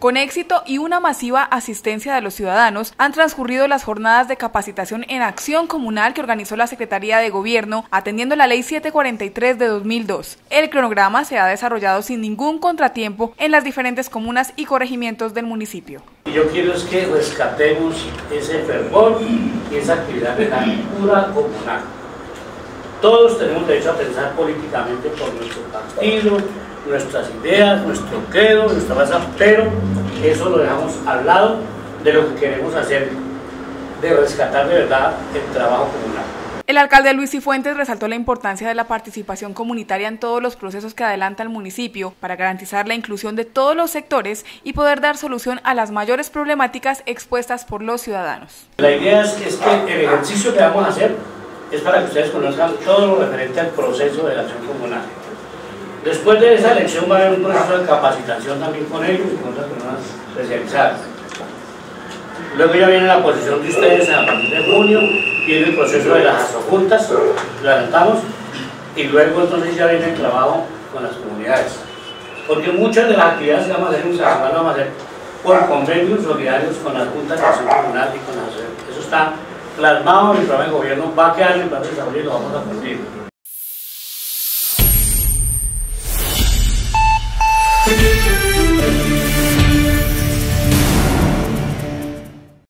Con éxito y una masiva asistencia de los ciudadanos, han transcurrido las jornadas de capacitación en acción comunal que organizó la Secretaría de Gobierno, atendiendo la Ley 743 de 2002. El cronograma se ha desarrollado sin ningún contratiempo en las diferentes comunas y corregimientos del municipio. Yo quiero es que rescatemos ese fervor y esa actividad de la pura comunal. Todos tenemos derecho a pensar políticamente por nuestro partido, nuestras ideas, nuestro credo, nuestra raza, pero eso lo dejamos al lado de lo que queremos hacer, de rescatar de verdad el trabajo comunal. El alcalde Luis Cifuentes resaltó la importancia de la participación comunitaria en todos los procesos que adelanta el municipio para garantizar la inclusión de todos los sectores y poder dar solución a las mayores problemáticas expuestas por los ciudadanos. La idea es que el ejercicio que vamos a hacer es para que ustedes conozcan todo lo referente al proceso de la acción comunal. Después de esa elección va a haber un proceso de capacitación también con ellos y con otras personas especializadas. Luego ya viene la posición de ustedes a partir de junio, viene el proceso de las asojuntas, lo adelantamos, y luego entonces ya viene el trabajo con las comunidades. Porque muchas de las actividades que vamos a hacer en Bucaramanga lo vamos a hacer por convenios solidarios con las juntas de acción comunal y con las asociaciones. Eso está plasmado en el programa de gobierno, va a quedar en el plan de desarrollo y lo vamos a cumplir.